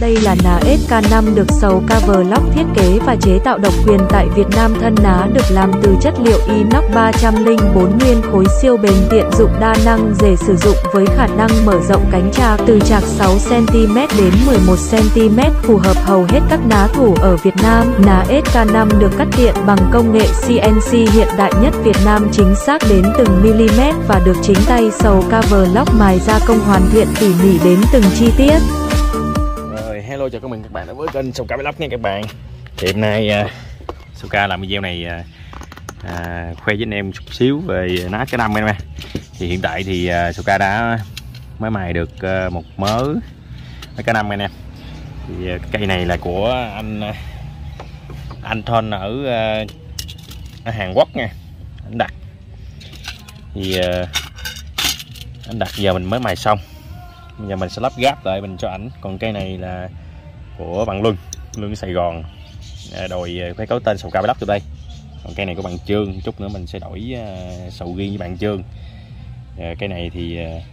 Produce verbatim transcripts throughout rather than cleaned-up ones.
Đây là ná ét ca năm được Sầu Cover Lock thiết kế và chế tạo độc quyền tại Việt Nam. Thân ná được làm từ chất liệu inox ba trăm lẻ bốn nguyên khối, siêu bền, tiện dụng, đa năng, dễ sử dụng với khả năng mở rộng cánh trạc từ chạc sáu xăng ti mét đến mười một xăng ti mét, phù hợp hầu hết các ná thủ ở Việt Nam. Ná ét ca năm được cắt điện bằng công nghệ xê en xê hiện đại nhất Việt Nam, chính xác đến từng mm và được chính tay Sầu Cover Lock mài gia công hoàn thiện tỉ mỉ đến từng chi tiết. Rồi, hello chào các mình các bạn đã với kênh Sầu Ca Vlog nha các bạn. Thì hôm nay uh, Sầu Ca làm video này uh, uh, khoe với anh em chút xíu về ná cá năm em nè. Thì hiện tại thì uh, Sầu Ca đã mới mài được uh, một mớ ná cá năm em nè. Thì uh, cây này là của anh uh, anh Thon ở uh, ở Hàn Quốc nha, anh đặt. Thì uh, anh đặt giờ mình mới mài xong, bây giờ mình sẽ lắp ráp lại mình cho ảnh. Còn cây này là của bạn Luân, Luân ở Sài Gòn, đòi phải có tên Sầu Ca Vlog từ đây. Còn cây này của bạn Trương, chút nữa mình sẽ đổi uh, sầu riêng với bạn Trương. Uh, cây này thì uh,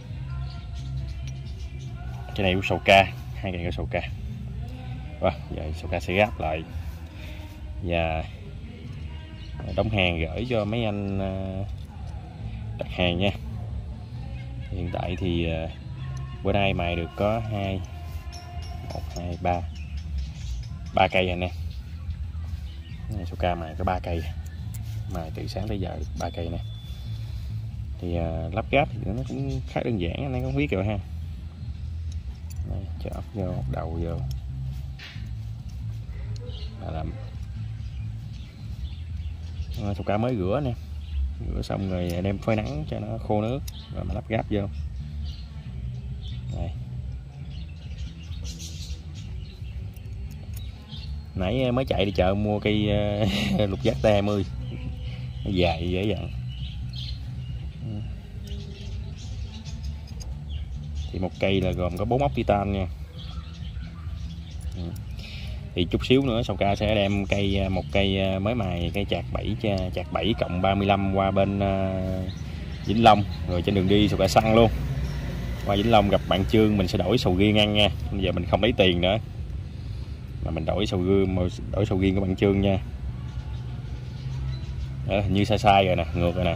cây này của Sầu Ca, hai cây của Sầu Ca. Và giờ Sầu Ca sẽ ráp lại và đóng hàng gửi cho mấy anh uh, đặt hàng nha. Hiện tại thì uh, bữa nay mài được có hai một hai ba ba cây anh em. Sầu Ca mài có ba cây, mài từ sáng tới giờ ba cây nè. Thì uh, lắp ráp thì nó cũng khá đơn giản, anh em không biết rồi ha. Đây, cho ốc vô, ốc đầu vô là làm. Sầu Ca mới rửa nè, rửa xong rồi đem phơi nắng cho nó khô nước rồi mà lắp ráp vô. Đây. Nãy mới chạy đi chợ mua cây uh, lục giác T hai mươi, nó dài dễ dàng. Thì một cây là gồm có bốn ốc titan nha. Thì chút xíu nữa Sầu Ca sẽ đem cây một cây mới mài, cây chạc bảy chạc bảy cộng ba mươi lăm qua bên uh, Vĩnh Long, rồi trên đường đi Sầu Ca xăng luôn qua Vĩnh Long gặp bạn Trương, mình sẽ đổi sầu riêng ăn nha. Bây giờ mình không lấy tiền nữa mà mình đổi sầu riêng, đổi sầu riêng của bạn Trương nha. Đó, hình như sai sai rồi nè, ngược rồi nè,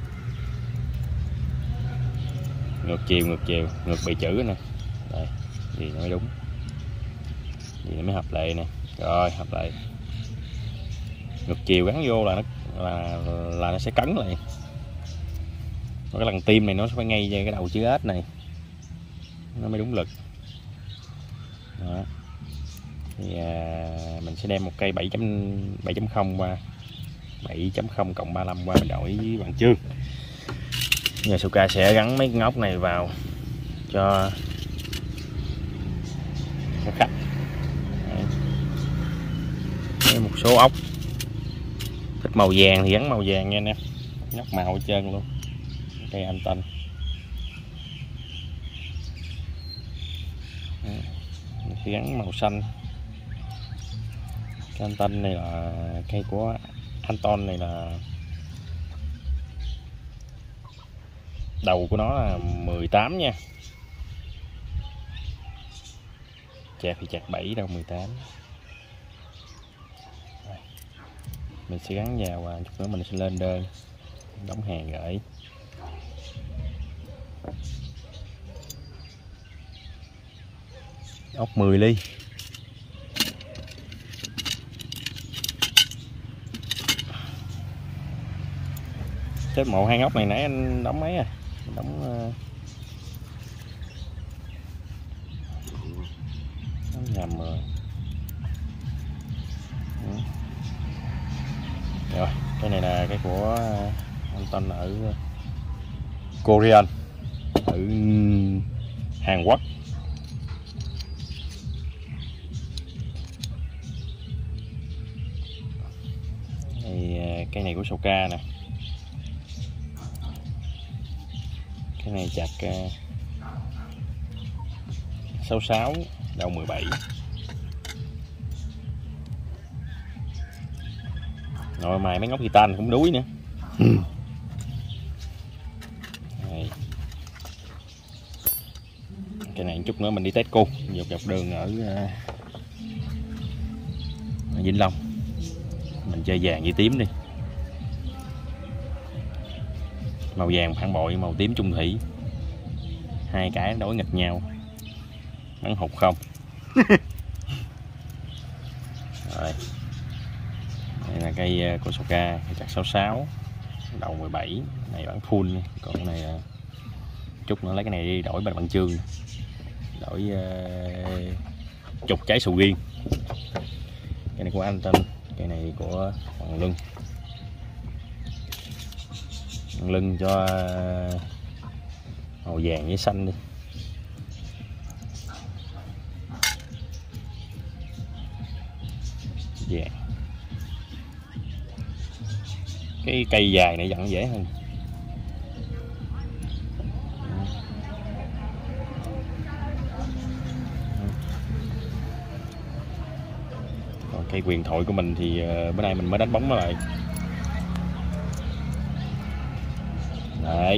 ngược chiều ngược chiều ngược bị chữ nè. Đây, gì nó mới đúng, gì nó mới hợp lệ nè. Rồi hợp lệ, ngược chiều gắn vô là nó là là nó sẽ cấn lại. Cái lần tim này nó phải ngay cái đầu chữ S này nó mới đúng lực. Đó. Thì à, mình sẽ đem một cây bảy chấm không qua bảy chấm không cộng ba mươi lăm qua mình đổi với bạn Trương. Giờ Sầu Ca sẽ gắn mấy con ốc này vào cho khách. Đấy. Một số ốc thích màu vàng thì gắn màu vàng nha anh em, nhóc màu hết trơn luôn. Cây anh Tân thì gắn màu xanh. Cây anh Tân này là cây của Anton, này là đầu của nó là mười tám nha, chạc thì chạc bảy đâu mười tám. Đây. Mình sẽ gắn vào và chút nữa mình sẽ lên đơn đóng hàng gửi. Ốc mười ly. Xếp một hai ốc này nãy anh đóng mấy à? Đóng uh... đóng nhầm rồi. Ừ. Rồi, cái này là cái của anh Tân ở Korean, ở Hàn Quốc. Cây này của Sầu Ca nè, cái này chạc uh, sáu sáu đầu mười bảy. Rồi mài mấy ngóc titan cũng đuối nữa. Đây. Cái này chút nữa mình đi test cu dọc dọc đường ở, ở Vĩnh Long. Mình chơi vàng với tím đi. Màu vàng phản bội, màu tím trung thủy, hai cái đối nghịch nhau, bắn hụt không. Rồi. Đây là cây Kosoka chặt sáu sáu đầu mười bảy, này bán full, còn cái này chút nữa lấy cái này đi đổi bằng bằng chương, đổi uh, chục trái sầu riêng. Cái này của anh Tân, cái này của Hoàng Lưng. Hoàng Lưng cho màu vàng với xanh đi. Vàng. Cái cây dài này dặn dễ hơn. Còn cây huyền thoại của mình thì bữa nay mình mới đánh bóng nó lại. Đấy.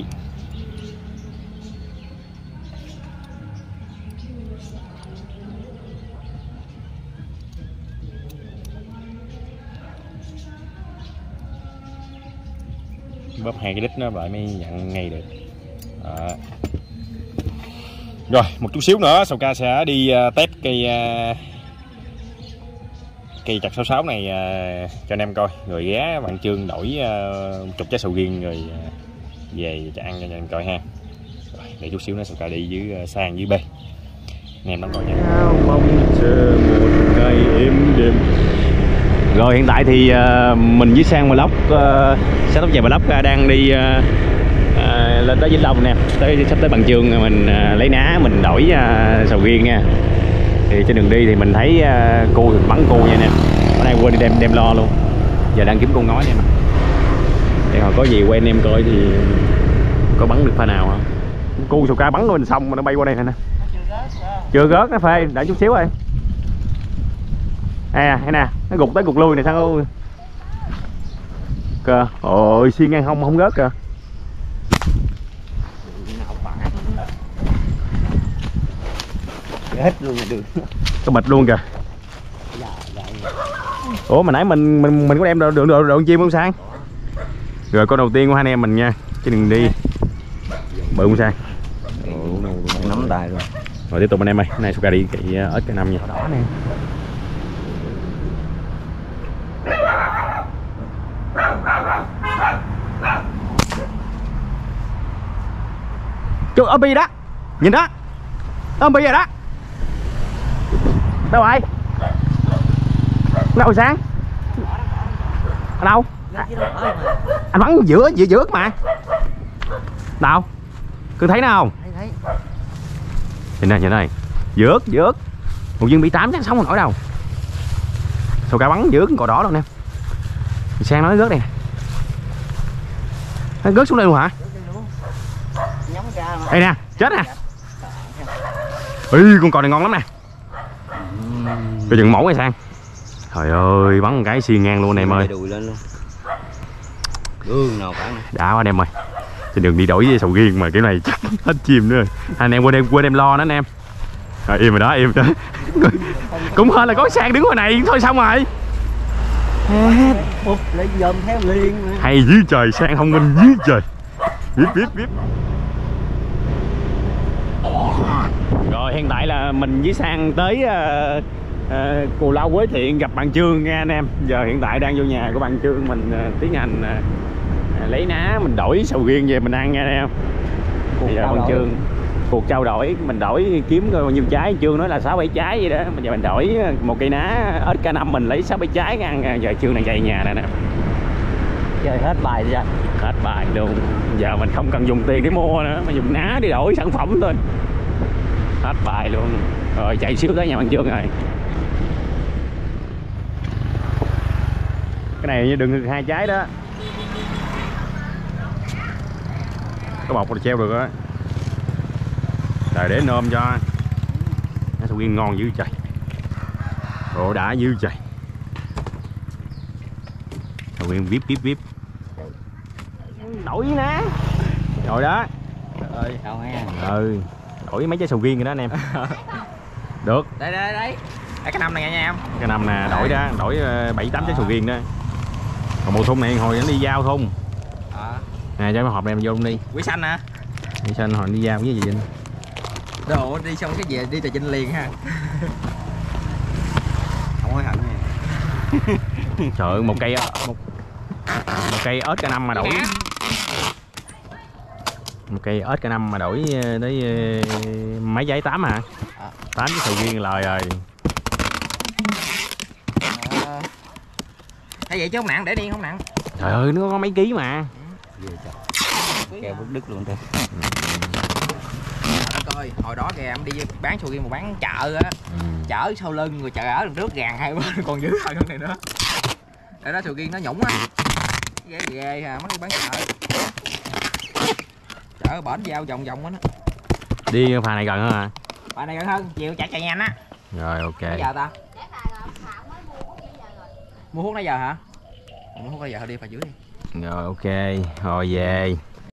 Bóp hai cái đít nó lại mới nhận ngay được. Đó. Rồi một chút xíu nữa Sầu Ca sẽ đi uh, test cây uh, cây chặt sáu sáu này uh, cho anh em coi, rồi ghé bạn Trương đổi uh, chục trái sầu riêng rồi uh, về cho ăn cho anh em coi ha. Rồi để chút xíu nữa Sầu Ca đi dưới uh, sang dưới B anh em đón coi nha. Mong chờ một ngày êm đêm. Rồi hiện tại thì uh, mình với Sang Vlog, uh, Sáng Tóc Dài Vlog uh, đang đi uh, uh, lên tới Vĩnh Long nè, tới sắp tới Bằng Chương mình uh, lấy ná mình đổi uh, sầu riêng nha. Thì trên đường đi thì mình thấy uh, cô thì bắn cô nha nè, bữa nay quên đi đem đem lo luôn, giờ đang kiếm con ngói nha. Thì hồi có gì quen em coi thì có bắn được pha nào không? Cô Sầu Ca bắn rồi xong mà nó bay qua đây nè. Chưa rớt nó phê, đợi chút xíu rồi. À, hay nè, nó gục tới gục lui này sao kìa. Ôi xiên ngang không không rớt kìa. Hết luôn được. Có bịch luôn kìa. Ủa mà nãy mình mình mình có đem đồ đồ đồ, đồ chim không Sang? Rồi con đầu tiên của hai anh em mình nha, chứ đừng đi bự không Sang. Nắm tay rồi. Rồi tiếp tục anh em ơi, này Sầu Ca đi cái ớt cái năm nha. Đó nè. Trời ơi bi đó. Nhìn đó. Ôm bi rồi đó. Đâu rồi? Đâu rồi Sang? Ở đâu? Anh bắn giữa giữa giữa mà. Đâu? Cứ thấy nó không? Thấy. Nhìn này, nhìn này. Dược, dược. Một viên bị tám chắc sống không nổi đâu. Sầu Ca bắn dược cò đỏ luôn nè. Sang nói rớt đây. Nó rớt xuống đây luôn hả? Đây nè, chết nè. Ê, con cò này ngon lắm nè. Coi chừng mẫu này Sang. Trời ơi, bắn một cái xiên ngang luôn em ơi. Gương nào cả. Đã quá anh em ơi. Trên đường đi đổi với sầu riêng mà cái này chắc hết chim nữa rồi. Anh em quên em quên em lo nữa anh em. Rồi im rồi đó, im rồi đó. Cũng hơn là có Sang đứng ngoài này thôi xong rồi. Bụp lại dòm theo liền mà. Hay dưới trời, Sang thông minh dưới trời. Biết biết biết. Rồi hiện tại là mình với Sang tới uh, uh, Cù Lao Quế Thiện gặp bạn Trương nha anh em. Giờ hiện tại đang vô nhà của bạn Trương mình uh, tiến hành uh, lấy ná mình đổi sầu riêng về mình ăn nha anh em. Bây giờ bạn Trương cuộc trao đổi mình đổi kiếm coi bao nhiêu trái. Trương nói là sáu bảy trái vậy đó, bây giờ mình đổi một cây ná ếch K năm mình lấy sáu bảy trái ăn. Giờ Trương đang chạy nhà nè nè. Chơi hết bài rồi. Hết bài luôn. Giờ mình không cần dùng tiền để mua nữa mà dùng ná để đổi sản phẩm thôi. Hết bài luôn. Rồi chạy xíu tới nhà bạn Trương rồi. Cái này như đừng được hai trái đó. Có bọc rồi treo được á. Trời để nôm cho. Nó sầu riêng ngon dữ trời. Ồ đã dữ trời. Sầu riêng vip vip vip. Đổi ná. Rồi đó. Trời ơi, sao ha. Ừ. đổi mấy trái sầu riêng rồi đó anh em. Được. Đây đây đây. Đây cái năm này nha em. Cái năm nè đổi ra đổi bảy tám trái sầu riêng đó. Còn một thùng này hồi nó đi giao thùng. À. Nè cho cái hộp này em vô luôn đi. Quỷ xanh hả? Quỷ xanh hồi đi giao cái gì vậy? Đồ đi xong cái về đi Trà Vinh liền ha. Không hối hận nha. Trời ơi, một cây một, một cây ớt cả năm mà đổi. Một cây ớt cả năm mà đổi tới mấy giấy tám hả? tám cái sầu riêng lời rồi. À, hay vậy chứ không nặng, để đi không nặng. Trời ơi, nó có mấy ký mà. Kèo bút đứt luôn thôi. Coi hồi đó kìa em đi bán sầu riêng mà bán chợ á, ừ. Chợ sau lưng rồi chợ ở đằng trước gàn hai bên còn dữ hơn này nữa. Để đó sầu riêng nó nhũng á, ghê ghê à, mất đi bán chợ. Chợ bển giao vòng vòng á. Đi phà này gần hơn hả? Phà này gần hơn, chiều chạy chạy nhanh á. Rồi ok. Bây giờ ta mua thuốc nãy giờ hả? Mua thuốc nãy giờ đi phà dưới đi. Rồi ok, rồi về.